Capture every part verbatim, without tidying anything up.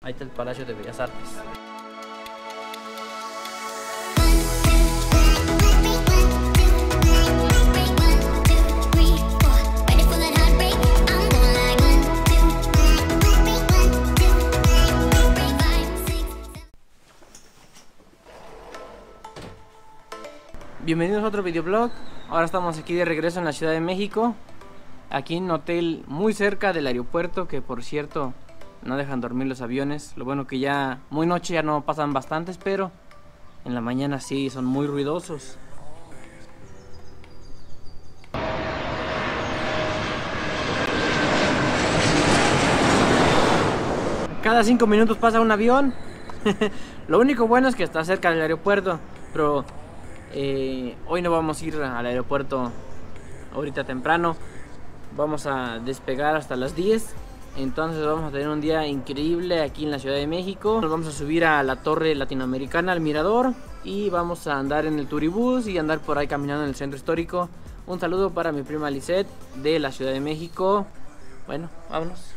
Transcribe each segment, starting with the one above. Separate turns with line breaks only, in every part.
Ahí está el Palacio de Bellas Artes. Bienvenidos a otro videoblog. Ahora estamos aquí de regreso en la Ciudad de México, aquí en un hotel muy cerca del aeropuerto, que por cierto no dejan dormir los aviones. Lo bueno que ya muy noche ya no pasan bastantes, pero en la mañana sí son muy ruidosos. Cada cinco minutos pasa un avión. Lo único bueno es que está cerca del aeropuerto, pero Eh, hoy no vamos a ir al aeropuerto ahorita temprano. Vamos a despegar hasta las diez. Entonces vamos a tener un día increíble aquí en la Ciudad de México. Nos vamos a subir a la Torre Latinoamericana, al Mirador, y vamos a andar en el turibús y andar por ahí caminando en el centro histórico. Un saludo para mi prima Lisette de la Ciudad de México. Bueno, vámonos.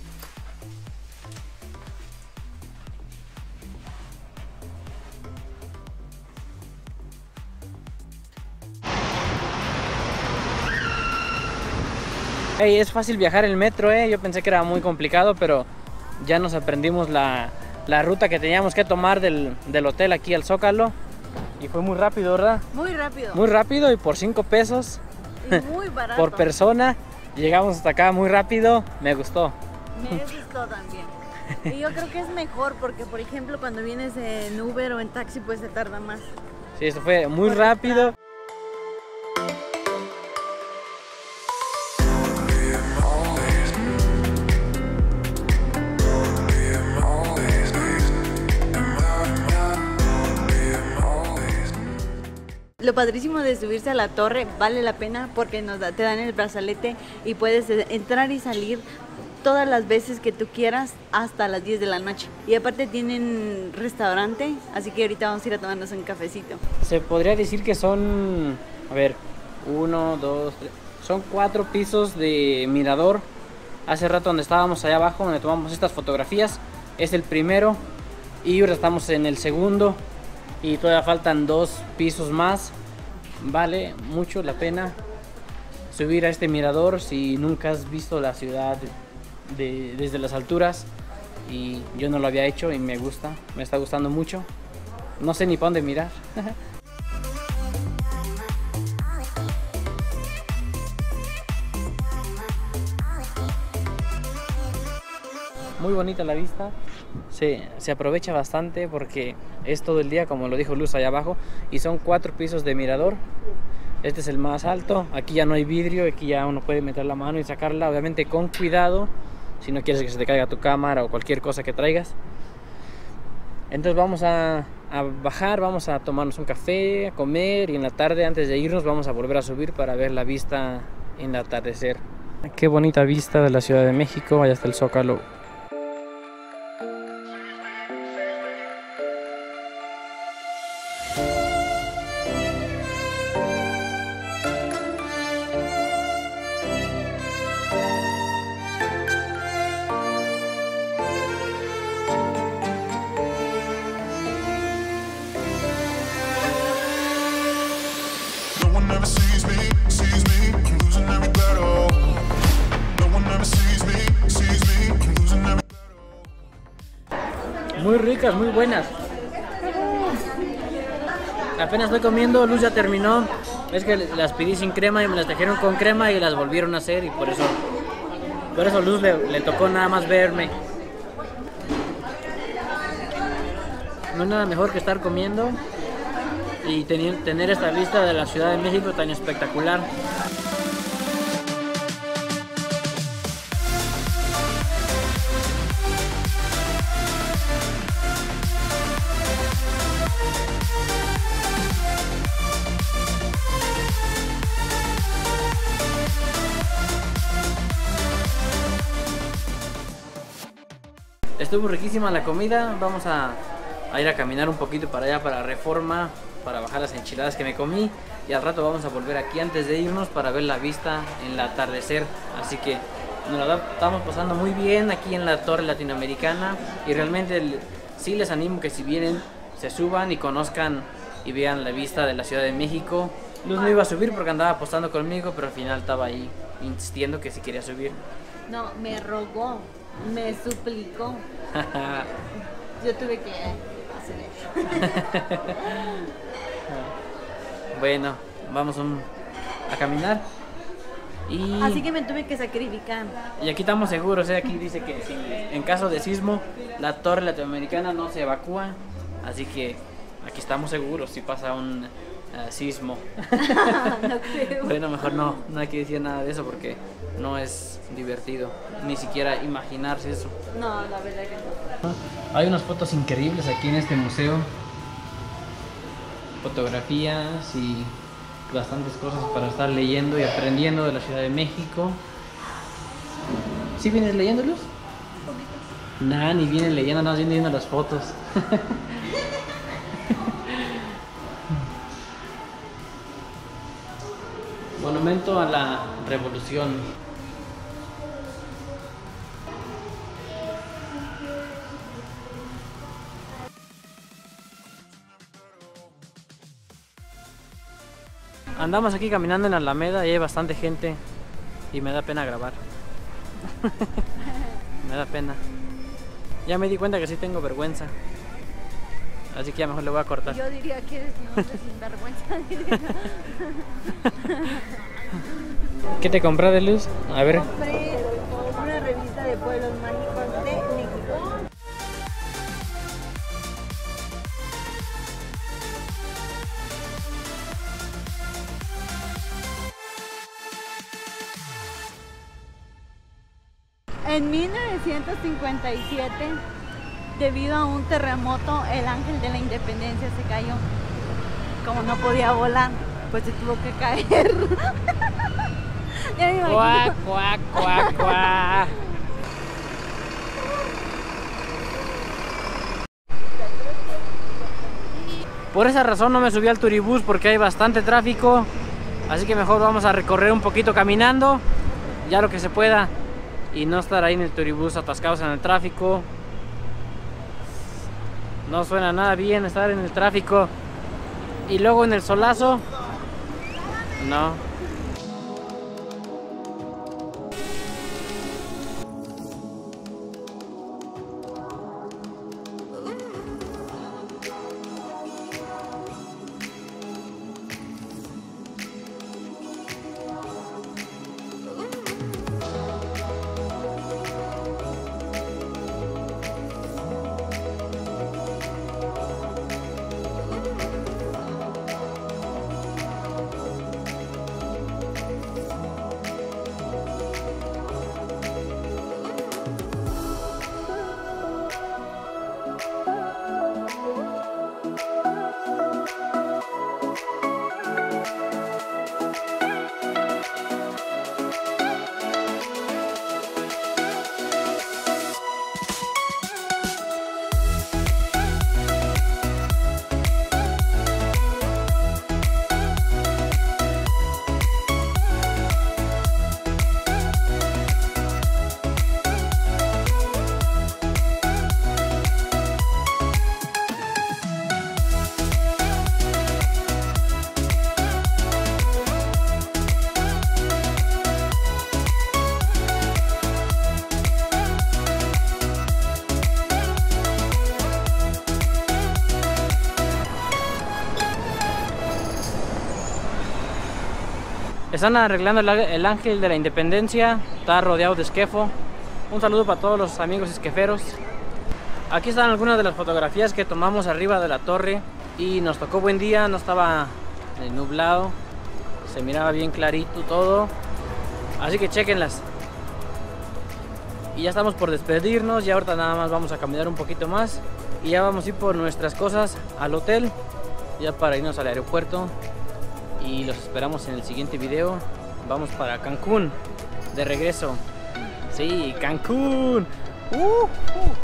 Hey, es fácil viajar en el metro, eh. Yo pensé que era muy complicado, pero ya nos aprendimos la, la ruta que teníamos que tomar del, del hotel aquí al Zócalo. Y fue muy rápido, ¿verdad? Muy rápido. Muy rápido y por cinco pesos.
Y muy barato.
Por persona. Llegamos hasta acá muy rápido. Me gustó.
Me gustó también. Y yo creo que es mejor porque, por ejemplo, cuando vienes en Uber o en taxi, pues se tarda más.
Sí, esto fue muy rápido.
Lo padrísimo de subirse a la torre vale la pena porque nos da, te dan el brazalete y puedes entrar y salir todas las veces que tú quieras hasta las diez de la noche. Y aparte tienen restaurante, así que ahorita vamos a ir a tomarnos un cafecito.
Se podría decir que son, a ver, uno, dos, tres, son cuatro pisos de mirador. Hace rato donde estábamos allá abajo, donde tomamos estas fotografías, es el primero y ahora estamos en el segundo. Y todavía faltan dos pisos más. Vale mucho la pena subir a este mirador si nunca has visto la ciudad de, desde las alturas. Y yo no lo había hecho y me gusta, me está gustando mucho. No sé ni para dónde mirar. Muy bonita la vista. Se, se aprovecha bastante porque es todo el día, como lo dijo Luz allá abajo, y son cuatro pisos de mirador. Este es el más alto. Aquí ya no hay vidrio, aquí ya uno puede meter la mano y sacarla, obviamente con cuidado, si no quieres que se te caiga tu cámara o cualquier cosa que traigas. Entonces vamos a, a bajar, vamos a tomarnos un café, a comer, y en la tarde, antes de irnos, vamos a volver a subir para ver la vista en el atardecer. Qué bonita vista de la Ciudad de México. Allá está el Zócalo. Muy ricas, muy buenas. Apenas estoy comiendo, Luz ya terminó. Es que las pedí sin crema y me las trajeron con crema y las volvieron a hacer, y por eso por eso Luz le, le tocó nada más verme. No hay nada mejor que estar comiendo y tener, tener esta vista de la Ciudad de México tan espectacular. Estuvo riquísima la comida. Vamos a, a ir a caminar un poquito para allá, para Reforma, para bajar las enchiladas que me comí, y al rato vamos a volver aquí antes de irnos para ver la vista en el atardecer. Así que Nos la estamos pasando muy bien aquí en la Torre Latinoamericana y realmente el, sí les animo que si vienen se suban y conozcan y vean la vista de la Ciudad de México. Luz no iba a subir porque andaba apostando conmigo, pero al final estaba ahí insistiendo que si quería subir.
No, me rogó, me suplicó. Yo tuve que hacer eso.
Bueno, vamos un, a caminar. Y,
Así que me tuve que sacrificar.
y aquí estamos seguros, ¿eh? Aquí dice que si, en caso de sismo la Torre Latinoamericana no se evacúa, así que aquí estamos seguros si pasa un uh, sismo.
No creo.
Bueno, mejor no, no hay que decir nada de eso porque no es divertido, ni siquiera imaginarse eso.
No, la verdad que no.
Hay unas fotos increíbles aquí en este museo, fotografías y bastantes cosas para estar leyendo y aprendiendo de la Ciudad de México. ¿Sí vienes leyéndolos? Nah, ni vienes leyendo, no vienes viendo las fotos. Monumento a la Revolución. Andamos aquí caminando en Alameda y hay bastante gente y me da pena grabar. Me da pena. Ya me di cuenta que sí tengo vergüenza. Así que ya mejor le voy a cortar.
Yo diría que eres un hombre sin vergüenza.
¿Qué te compré de Luz? A ver.
Compré una revista de pueblos mágicos de México. En mil novecientos cincuenta y siete, debido a un terremoto, el Ángel de la Independencia se cayó. Como no podía volar, pues se tuvo que caer. Ya me imagino.
Cuac, cuac, cuac, cuac. Por esa razón no me subí al turibús porque hay bastante tráfico. Así que mejor vamos a recorrer un poquito caminando, ya lo que se pueda, y no estar ahí en el turibús atascados en el tráfico. No suena nada bien estar en el tráfico y luego en el solazo. No. Están arreglando el, el Ángel de la Independencia, está rodeado de esquefo. Un saludo para todos los amigos esqueferos. Aquí están algunas de las fotografías que tomamos arriba de la torre y nos tocó buen día, no estaba eh, nublado, se miraba bien clarito todo, así que chequenlas. Y ya estamos por despedirnos, ya ahorita nada más vamos a caminar un poquito más y ya vamos a ir por nuestras cosas al hotel, ya para irnos al aeropuerto. Y los esperamos en el siguiente video. Vamos para Cancún, de regreso. Sí, Cancún. Uh, uh.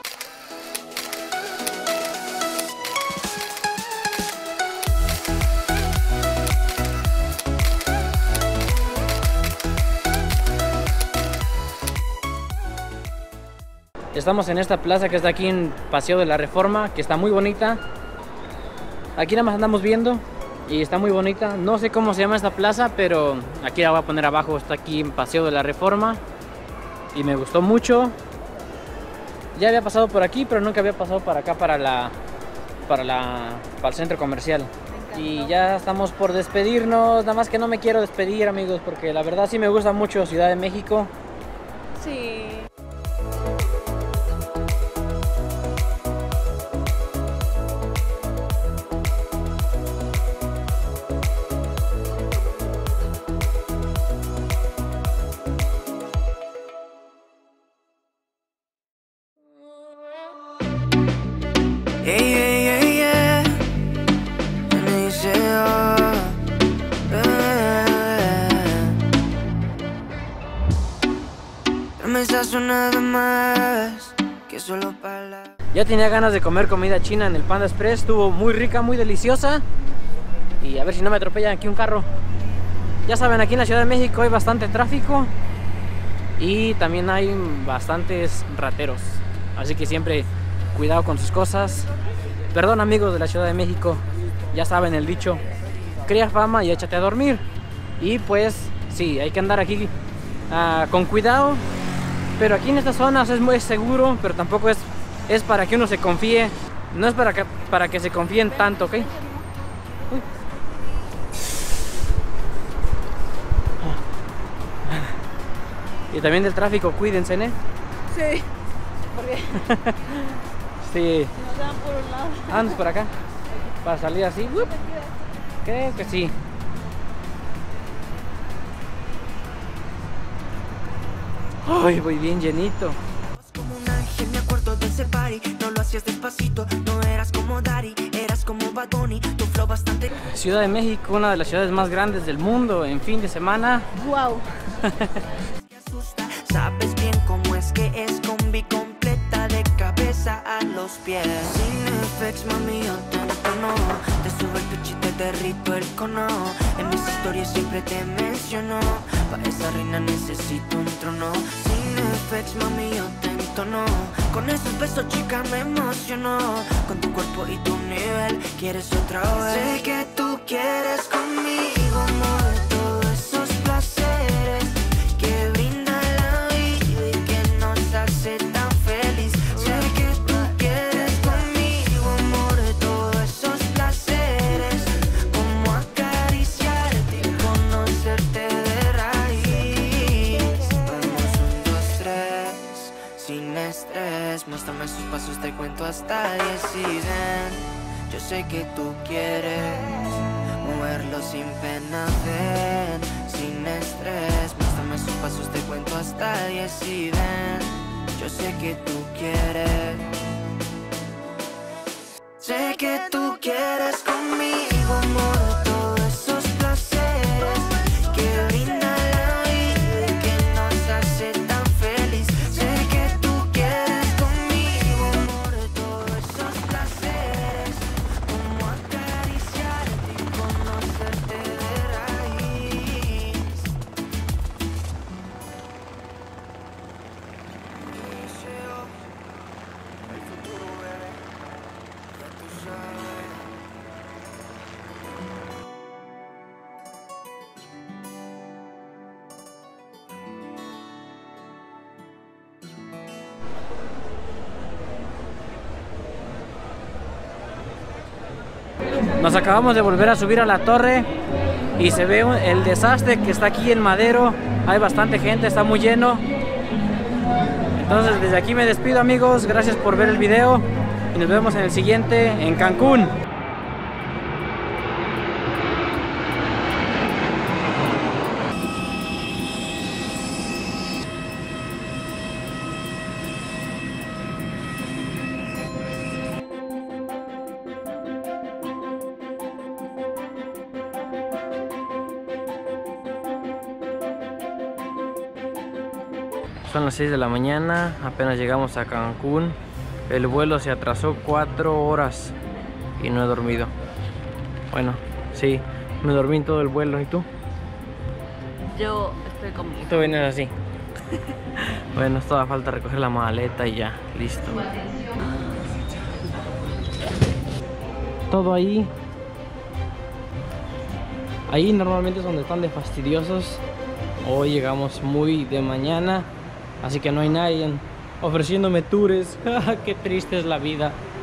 Estamos en esta plaza que está aquí en Paseo de la Reforma, que está muy bonita. Aquí nada más andamos viendo y está muy bonita. No sé cómo se llama esta plaza, pero aquí la voy a poner abajo. Está aquí en Paseo de la Reforma y me gustó mucho. Ya había pasado por aquí, pero nunca había pasado para acá, para la, para la, para el centro comercial. Y ya estamos por despedirnos. Nada más que no me quiero despedir, amigos, porque la verdad sí me gusta mucho Ciudad de México.
Sí.
Yeah, yeah, yeah, yeah. And they say, oh, yeah. Dame esa sonada más que solo para.
Ya tenía ganas de comer comida china en el Panda Express. Estuvo muy rica, muy deliciosa. Y a ver si no me atropellan aquí un carro. Ya saben, aquí en la Ciudad de México hay bastante tráfico y también hay bastantes rateros. Así que siempre cuidado con sus cosas. Perdón, amigos de la Ciudad de México, ya saben el dicho, cría fama y échate a dormir. Y pues sí, hay que andar aquí uh, con cuidado. Pero aquí en estas zonas es muy seguro, pero tampoco es, es para que uno se confíe. No es para que, para que se confíen tanto, ¿ok? Uy. Y también del tráfico, cuídense, ¿eh?
Sí. Porque
Sí.
nos dan por un lado.
Andas por acá. Para salir así. ¡Wup! Creo que sí. Ay, voy bien llenito.
Como un ángel, me acuerdo de ese party. No lo hacías despacito, no eras como Daddy, eras como Bad Bunny, tu flow bastante.
Ciudad de México, una de las ciudades más grandes del mundo en fin de semana.
Wow.
Sabes bien cómo es que es combi completa de cabeza a los pies. Sin effects, mami, yo te entono. Te subo el pitch y te derrito el cono. En mis historias siempre te menciono. Para esa reina necesito un trono. Sin effects, mami, yo te entono. Con esos besos, chica, me emocionó. Con tu cuerpo y tu nivel, quieres otra vez. Sé que tú quieres conmigo, amor. Todos esos placeres que brinda la vida y que nos hace tan feliz. Sé que tú quieres conmigo, amor. Todos esos placeres, como acariciarte y conocerte de raíz. Vamos, un, dos, tres, sin estrés. Muéstrame sus pasos, te cuento hasta diez y ven. Yo sé que tú quieres moverlo sin pena, ven, sin estrés. Muéstrame sus pasos, te cuento hasta diez y ven. Yo sé que tú quieres. Sé que tú quieres conmigo, amor. Todos esos placeres que brinda la vida y que nos hace tan feliz. Sé que tú quieres conmigo, amor. Todos esos placeres, como acariciarte y conocerte de raíz. Deseo el futuro, bebé. Ya tú sabes.
Nos acabamos de volver a subir a la torre y se ve un- el desastre que está aquí en Madero. Hay bastante gente, está muy lleno. Entonces desde aquí me despido, amigos. Gracias por ver el video y nos vemos en el siguiente en Cancún. Son las seis de la mañana, apenas llegamos a Cancún. El vuelo se atrasó cuatro horas y no he dormido. Bueno, sí, me dormí en todo el vuelo. ¿Y tú?
Yo estoy como...
Tú vienes así. Bueno, esto falta recoger la maleta y ya, listo. Todo ahí. Ahí normalmente es donde están de fastidiosos. Hoy llegamos muy de mañana, así que no hay nadie ofreciéndome tours. Qué triste es la vida.